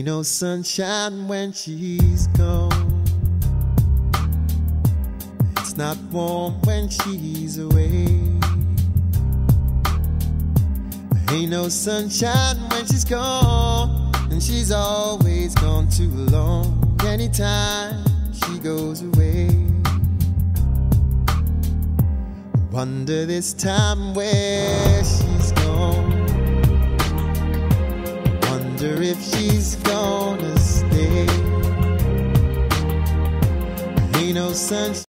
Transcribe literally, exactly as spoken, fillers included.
no sunshine when she's gone. It's not warm when she's away. Ain't no sunshine when she's gone, and she's always gone too long. Anytime she goes away, wonder this time where she's gone. Wonder if she's gonna stay. Ain't no sunshine.